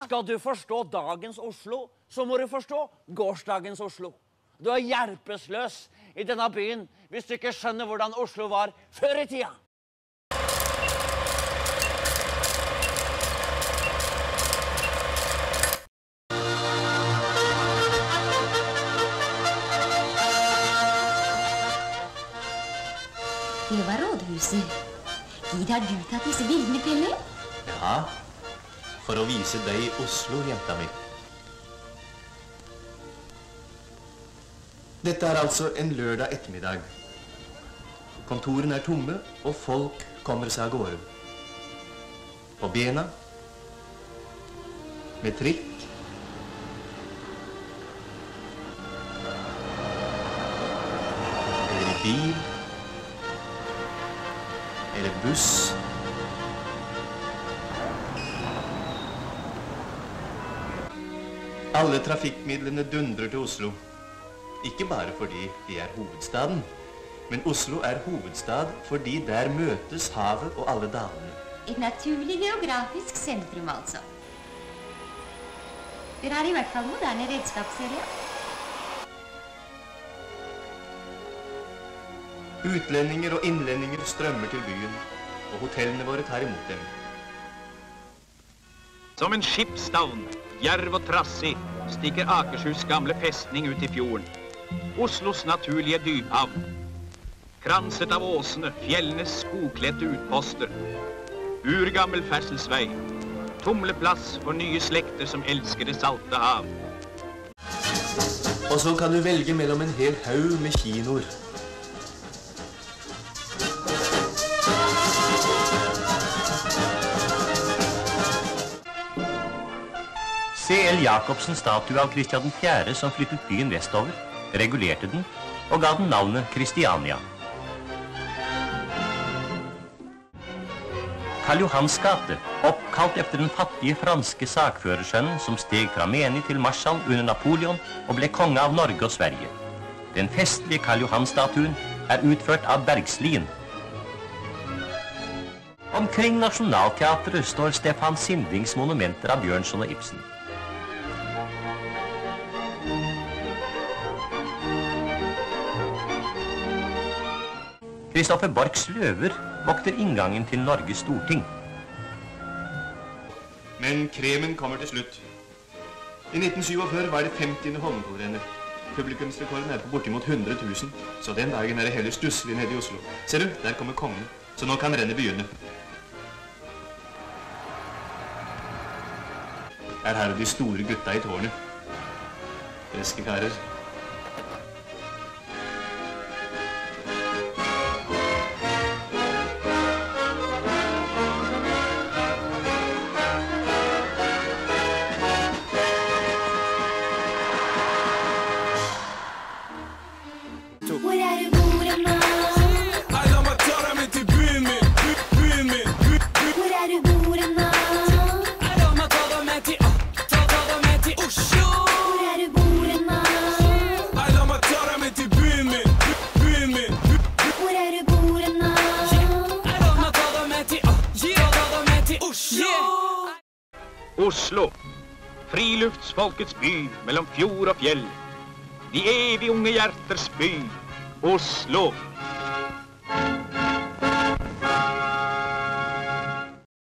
Skal du forstå dagens Oslo, så må du forstå gårsdagens Oslo. Du er hjelpeløs i denne byen hvis du ikke skjønner hvordan Oslo var før i tida. Det var rådhuset. Tid har du tatt disse bildene, Pelle? Ja, for å vise deg Oslo, jenta mi. Dette er altså en lørdag ettermiddag. Kontorene er tomme, og folk kommer seg av gårde. På bena, med trikk, eller i bil, eller buss. Alle trafikkmidlene dundrer til Oslo. Ikke bare fordi de er hovedstaden, men Oslo er hovedstad fordi der møtes havet og alle dalene. Et naturlig geografisk sentrum, altså. Dere har i hvert fall moderne redskapsserier. Utlendinger og innlendinger strømmer til byen, og hotellene våre tar imot dem. Som en skipsstavn, djerv og trassig, stikker Akershus gamle festning ut i fjorden. Oslos naturlige dyphavn. Kranset av åsene, fjellenes skogkledte utposter. Urgammel ferdselsvei. Tumleplass for nye slekter som elsker det salte hav. Og så kan du velge mellom en hel haug med kinoer. C.L. Jacobsens statue av Kristian 4. som flyttet byen vestover, regulerte den og ga den navnet Kristiania. Karl Johans gate, oppkalt efter den fattige franske sakførersønnen som steg fra menig til marskal under Napoleon og ble konge av Norge og Sverige. Den festlige Karl Johan-statuen er utført av Bergslien. Omkring Nationalteatret står Stefan Sindings monumenter av Bjørnson og Ibsen. Kristoffer Borchs løver vokter inngangen til Norges Storting. Men kremen kommer til slutt. I 1947 var det 50. Holmenkollrennet. Publikumsrekorden er på bortimot 100 000, så den dagen er det heller stusselig nede i Oslo. Ser du, der kommer kongen, så nå kan rennet begynne. Her er de store gutta i tårnet. Freske karer. Oslo, friluftsfolkets by mellom fjord og fjell. De evig unge hjerters by, Oslo.